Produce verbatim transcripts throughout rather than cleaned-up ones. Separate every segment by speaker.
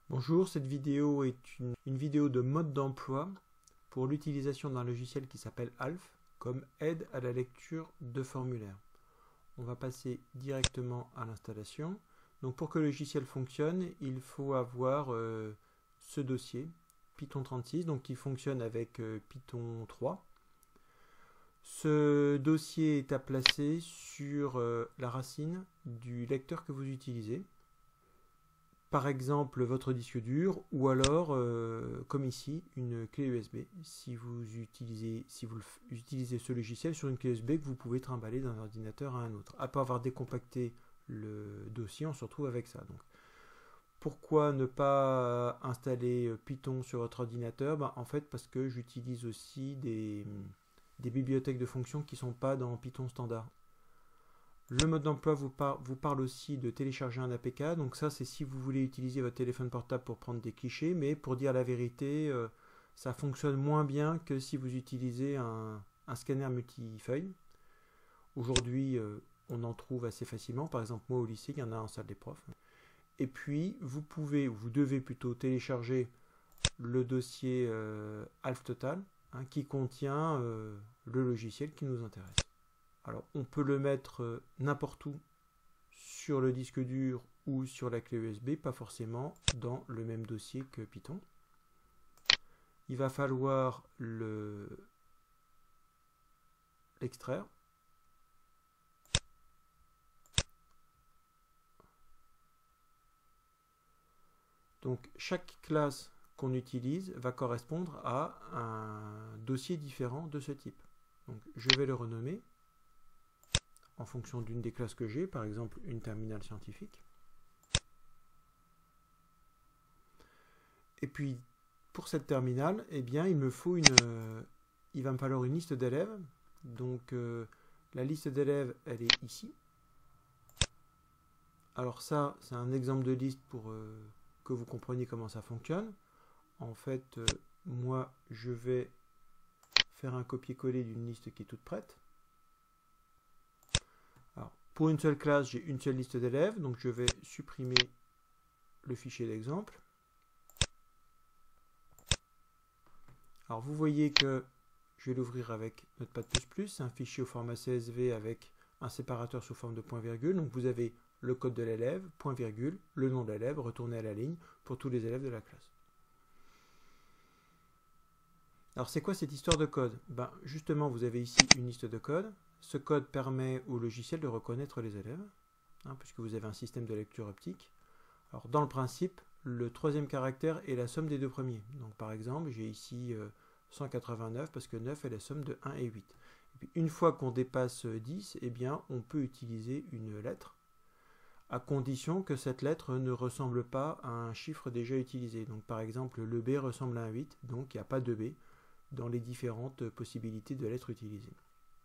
Speaker 1: Bonjour, cette vidéo est une, une vidéo de mode d'emploi pour l'utilisation d'un logiciel qui s'appelle Alf comme aide à la lecture de formulaires. On va passer directement à l'installation. Donc pour que le logiciel fonctionne, il faut avoir euh, ce dossier Python trente-six, donc qui fonctionne avec euh, Python trois. Ce dossier est à placer sur euh, la racine du lecteur que vous utilisez. Par exemple votre disque dur ou alors euh, comme ici une clé U S B si vous utilisez si vous utilisez ce logiciel sur une clé U S B que vous pouvez trimballer d'un ordinateur à un autre. Après avoir décompacté le dossier, on se retrouve avec ça. Donc pourquoi ne pas installer Python sur votre ordinateur? Ben, en fait parce que j'utilise aussi des, des bibliothèques de fonctions qui ne sont pas dans Python standard. Le mode d'emploi vous, par, vous parle aussi de télécharger un A P K, donc ça c'est si vous voulez utiliser votre téléphone portable pour prendre des clichés, mais pour dire la vérité, euh, ça fonctionne moins bien que si vous utilisez un, un scanner multifeuille. Aujourd'hui, euh, on en trouve assez facilement, par exemple moi au lycée, il y en a en salle des profs. Et puis, vous pouvez, ou vous devez plutôt télécharger le dossier euh, AlfTotal, hein, qui contient euh, le logiciel qui nous intéresse. Alors, on peut le mettre euh, n'importe où sur le disque dur ou sur la clé U S B, pas forcément dans le même dossier que Python. Il va falloir le l'extraire. Donc, chaque classe qu'on utilise va correspondre à un dossier différent de ce type. Donc, je vais le renommer en fonction d'une des classes que j'ai, par exemple une terminale scientifique. Et puis pour cette terminale, eh bien, il me faut une, euh, il va me falloir une liste d'élèves. Donc euh, la liste d'élèves, elle est ici. Alors ça, c'est un exemple de liste pour euh, que vous compreniez comment ça fonctionne. En fait, euh, moi, je vais faire un copier-coller d'une liste qui est toute prête. Pour une seule classe, j'ai une seule liste d'élèves, donc je vais supprimer le fichier d'exemple. Alors vous voyez que je vais l'ouvrir avec Notepad plus plus, c'est un fichier au format C S V avec un séparateur sous forme de point-virgule. Donc vous avez le code de l'élève, point-virgule, le nom de l'élève, retourné à la ligne pour tous les élèves de la classe. Alors c'est quoi cette histoire de code? Ben, justement, vous avez ici une liste de code. Ce code permet au logiciel de reconnaître les élèves, hein, puisque vous avez un système de lecture optique. Alors dans le principe, le troisième caractère est la somme des deux premiers. Donc par exemple, j'ai ici euh, cent quatre-vingt-neuf parce que neuf est la somme de un et huit. Et puis une fois qu'on dépasse dix, eh bien, on peut utiliser une lettre, à condition que cette lettre ne ressemble pas à un chiffre déjà utilisé. Donc par exemple, le B ressemble à un huit, donc il n'y a pas de B dans les différentes possibilités de lettres utilisées.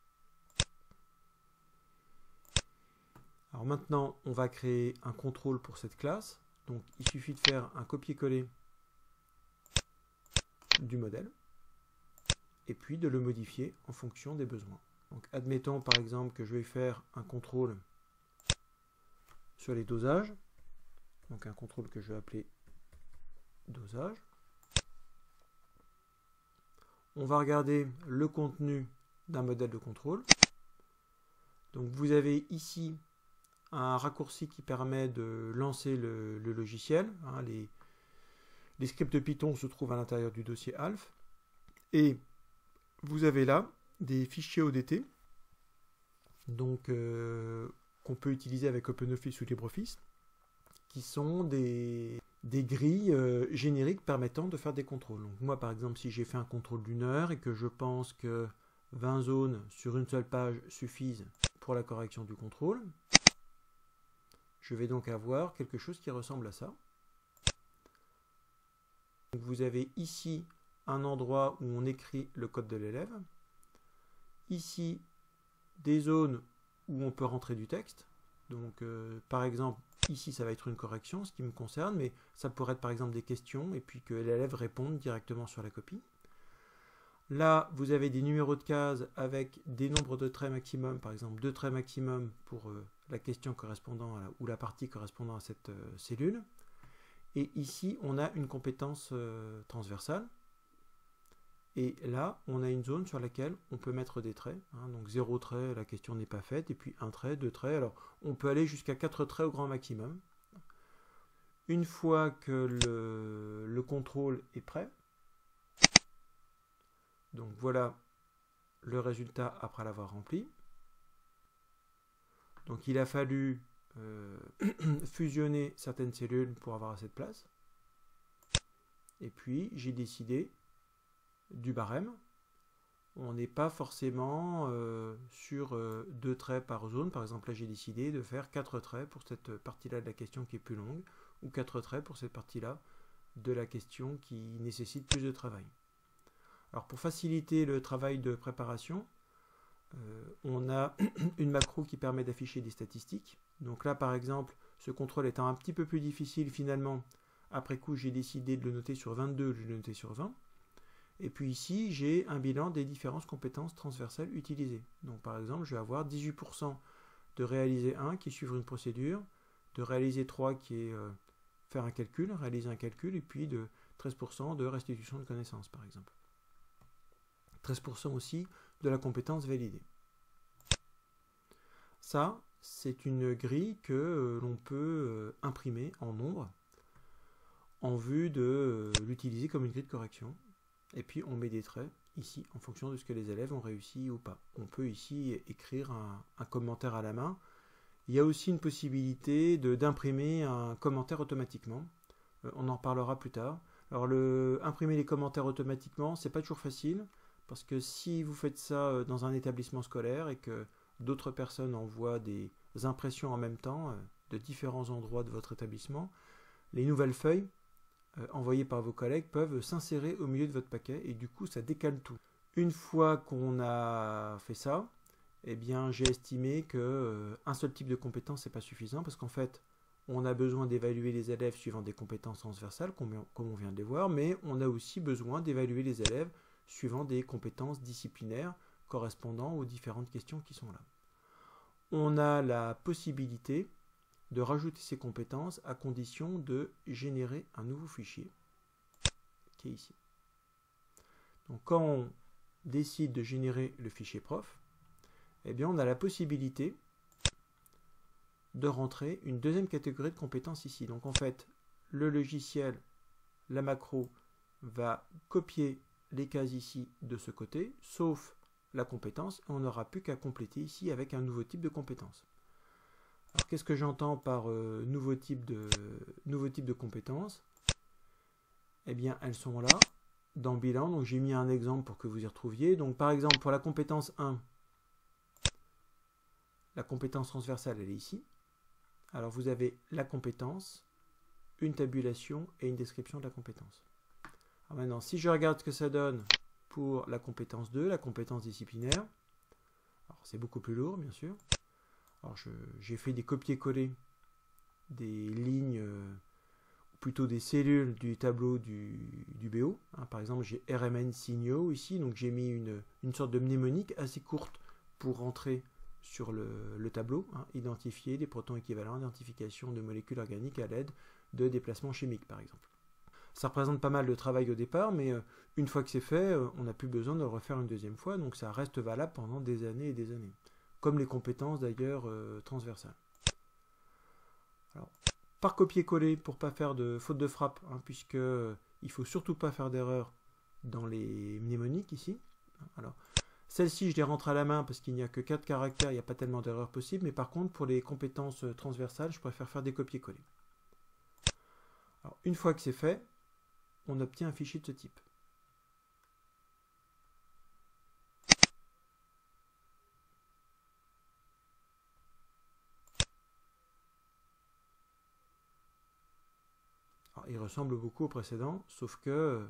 Speaker 1: Alors maintenant, on va créer un contrôle pour cette classe. Donc il suffit de faire un copier-coller du modèle et puis de le modifier en fonction des besoins. Donc admettons par exemple que je vais faire un contrôle sur les dosages. Donc un contrôle que je vais appeler dosage. On va regarder le contenu d'un modèle de contrôle. Donc vous avez ici un raccourci qui permet de lancer le, le logiciel. Hein, les, les scripts Python se trouvent à l'intérieur du dossier Alf. Et vous avez là des fichiers O D T donc euh, qu'on peut utiliser avec OpenOffice ou LibreOffice, qui sont des, des grilles euh, génériques permettant de faire des contrôles. Donc moi par exemple, si j'ai fait un contrôle d'une heure et que je pense que vingt zones sur une seule page suffisent pour la correction du contrôle, je vais donc avoir quelque chose qui ressemble à ça. Donc vous avez ici un endroit où on écrit le code de l'élève. Ici, des zones où on peut rentrer du texte. Donc euh, par exemple, ici ça va être une correction, ce qui me concerne, mais ça pourrait être par exemple des questions et puis que l'élève réponde directement sur la copie. Là, vous avez des numéros de cases avec des nombres de traits maximum, par exemple deux traits maximum pour euh, la question correspondant à la, ou la partie correspondant à cette euh, cellule. Et ici, on a une compétence euh, transversale. Et là, on a une zone sur laquelle on peut mettre des traits. Hein, donc zéro trait, la question n'est pas faite. Et puis un trait, deux traits. Alors, on peut aller jusqu'à quatre traits au grand maximum. Une fois que le, le contrôle est prêt, donc voilà le résultat après l'avoir rempli. Donc il a fallu euh, fusionner certaines cellules pour avoir assez de place. Et puis j'ai décidé du barème. On n'est pas forcément euh, sur euh, deux traits par zone. Par exemple, là j'ai décidé de faire quatre traits pour cette partie-là de la question qui est plus longue, ou quatre traits pour cette partie-là de la question qui nécessite plus de travail. Alors pour faciliter le travail de préparation, euh, on a une macro qui permet d'afficher des statistiques. Donc là par exemple, ce contrôle étant un petit peu plus difficile finalement, après coup j'ai décidé de le noter sur vingt-deux, je l'ai noté sur vingt. Et puis ici j'ai un bilan des différentes compétences transversales utilisées. Donc par exemple je vais avoir dix-huit pour cent de réaliser un qui est suivre une procédure, de réaliser trois qui est euh, faire un calcul, réaliser un calcul, et puis de treize pour cent de restitution de connaissances par exemple. treize pour cent aussi de la compétence validée. Ça, c'est une grille que euh, l'on peut euh, imprimer en nombre en vue de euh, l'utiliser comme une grille de correction. Et puis on met des traits ici en fonction de ce que les élèves ont réussi ou pas. On peut ici écrire un, un commentaire à la main. Il y a aussi une possibilité d'imprimer un commentaire automatiquement. Euh, on en parlera plus tard. Alors le, imprimer les commentaires automatiquement, c'est pas toujours facile. Parce que si vous faites ça dans un établissement scolaire et que d'autres personnes envoient des impressions en même temps de différents endroits de votre établissement, les nouvelles feuilles euh, envoyées par vos collègues peuvent s'insérer au milieu de votre paquet et du coup ça décale tout. Une fois qu'on a fait ça, eh bien j'ai estimé que euh, un seul type de compétence n'est pas suffisant parce qu'en fait on a besoin d'évaluer les élèves suivant des compétences transversales comme on vient de les voir, mais on a aussi besoin d'évaluer les élèves suivant des compétences disciplinaires correspondant aux différentes questions qui sont là. On a la possibilité de rajouter ces compétences à condition de générer un nouveau fichier qui est ici. Donc quand on décide de générer le fichier prof, eh bien on a la possibilité de rentrer une deuxième catégorie de compétences ici. Donc en fait, le logiciel, la macro, va copier les cases ici de ce côté, sauf la compétence, et on n'aura plus qu'à compléter ici avec un nouveau type de compétence. Alors qu'est-ce que j'entends par euh, nouveau type de, nouveau type de compétence? Eh bien elles sont là, dans bilan, donc j'ai mis un exemple pour que vous y retrouviez. Donc par exemple pour la compétence un, la compétence transversale elle est ici. Alors vous avez la compétence, une tabulation et une description de la compétence. Alors maintenant, si je regarde ce que ça donne pour la compétence deux, la compétence disciplinaire, alors c'est beaucoup plus lourd, bien sûr. Alors j'ai fait des copier-coller des lignes, euh, plutôt des cellules du tableau du, du B O. Hein, par exemple, j'ai R M N signaux ici, donc j'ai mis une, une sorte de mnémonique assez courte pour rentrer sur le, le tableau, hein, identifier des protons équivalents, identification de molécules organiques à l'aide de déplacements chimiques, par exemple. Ça représente pas mal de travail au départ, mais euh, une fois que c'est fait, euh, on n'a plus besoin de le refaire une deuxième fois, donc ça reste valable pendant des années et des années. Comme les compétences d'ailleurs euh, transversales. Alors, par copier-coller pour ne pas faire de faute de frappe, hein, puisque euh, il ne faut surtout pas faire d'erreur dans les mnémoniques ici. Alors, celle-ci, je les rentre à la main parce qu'il n'y a que quatre caractères, il n'y a pas tellement d'erreurs possibles, mais par contre, pour les compétences transversales, je préfère faire des copier-coller. Alors, une fois que c'est fait, on obtient un fichier de ce type. Alors, il ressemble beaucoup au précédent, sauf que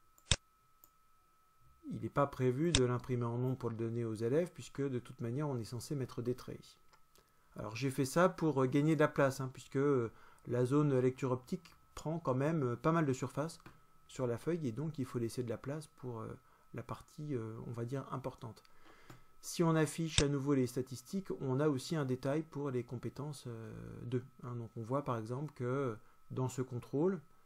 Speaker 1: il n'est pas prévu de l'imprimer en nombre pour le donner aux élèves, puisque de toute manière, on est censé mettre des traits ici. Alors, j'ai fait ça pour gagner de la place, hein, puisque la zone lecture optique prend quand même pas mal de surface sur la feuille, et donc il faut laisser de la place pour euh, la partie, euh, on va dire, importante. Si on affiche à nouveau les statistiques, on a aussi un détail pour les compétences euh, deux. Hein. Donc on voit par exemple que dans ce contrôle,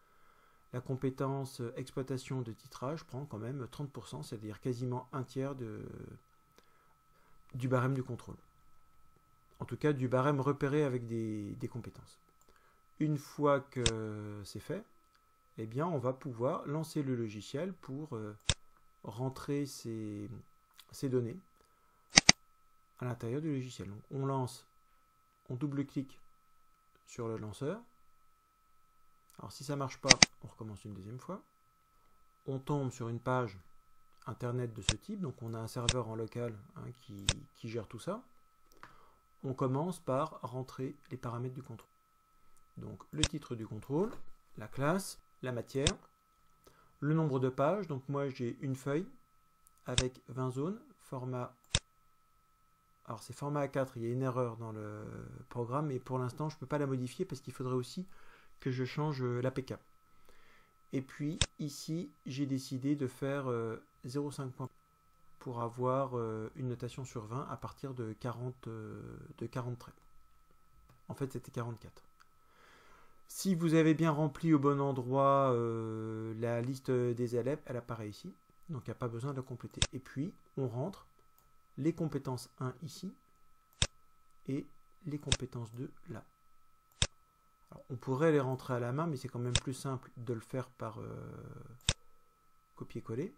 Speaker 1: la compétence exploitation de titrage prend quand même trente pour cent, c'est-à-dire quasiment un tiers de, du barème du contrôle. En tout cas, du barème repéré avec des, des compétences. Une fois que c'est fait, eh bien, on va pouvoir lancer le logiciel pour euh, rentrer ces, ces données à l'intérieur du logiciel. Donc, on lance, on double-clique sur le lanceur. Alors, si ça ne marche pas, on recommence une deuxième fois. On tombe sur une page internet de ce type. Donc, on a un serveur en local hein, qui, qui gère tout ça. On commence par rentrer les paramètres du contrôle. Donc, le titre du contrôle, la classe, la matière, le nombre de pages. Donc, moi, j'ai une feuille avec vingt zones, format... Alors, c'est format A quatre, il y a une erreur dans le programme, mais pour l'instant, je ne peux pas la modifier parce qu'il faudrait aussi que je change l'A P K. Et puis, ici, j'ai décidé de faire euh, zéro virgule cinq points pour avoir euh, une notation sur vingt à partir de quarante, euh, de quarante traits. En fait, c'était quarante-quatre. Si vous avez bien rempli au bon endroit euh, la liste des élèves, elle apparaît ici. Donc, il n'y a pas besoin de la compléter. Et puis, on rentre les compétences un ici et les compétences deux là. Alors, on pourrait les rentrer à la main, mais c'est quand même plus simple de le faire par euh, copier-coller.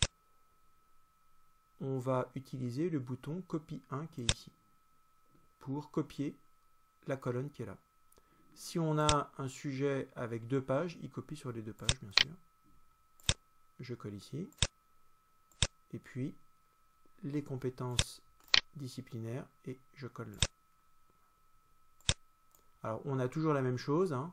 Speaker 1: On va utiliser le bouton copie un qui est ici pour copier la colonne qui est là. Si on a un sujet avec deux pages, il copie sur les deux pages, bien sûr. Je colle ici. Et puis, les compétences disciplinaires, et je colle là. Alors, on a toujours la même chose, hein.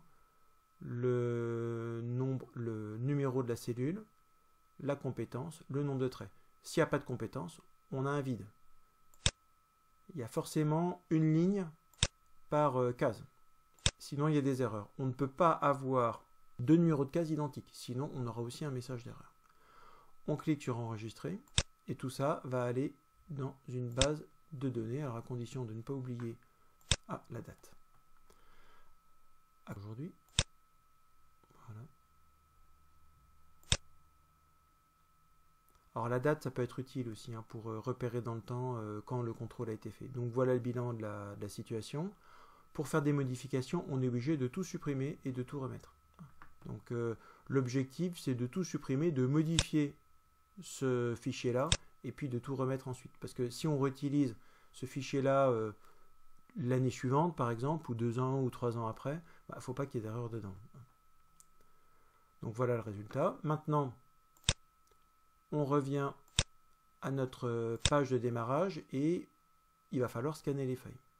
Speaker 1: Le nombre, le numéro de la cellule, la compétence, le nombre de traits. S'il n'y a pas de compétence, on a un vide. Il y a forcément une ligne par euh, case. Sinon, il y a des erreurs. On ne peut pas avoir deux numéros de case identiques. Sinon, on aura aussi un message d'erreur. On clique sur enregistrer. Et tout ça va aller dans une base de données. Alors, à condition de ne pas oublier ah, la date. Aujourd'hui. Voilà. Alors la date, ça peut être utile aussi hein, pour euh, repérer dans le temps euh, quand le contrôle a été fait. Donc voilà le bilan de la, de la situation. Pour faire des modifications, on est obligé de tout supprimer et de tout remettre. Donc euh, l'objectif, c'est de tout supprimer, de modifier ce fichier-là et puis de tout remettre ensuite. Parce que si on réutilise ce fichier-là euh, l'année suivante, par exemple, ou deux ans ou trois ans après, il bah, ne faut pas qu'il y ait d'erreur dedans. Donc voilà le résultat. Maintenant, on revient à notre page de démarrage et il va falloir scanner les feuilles.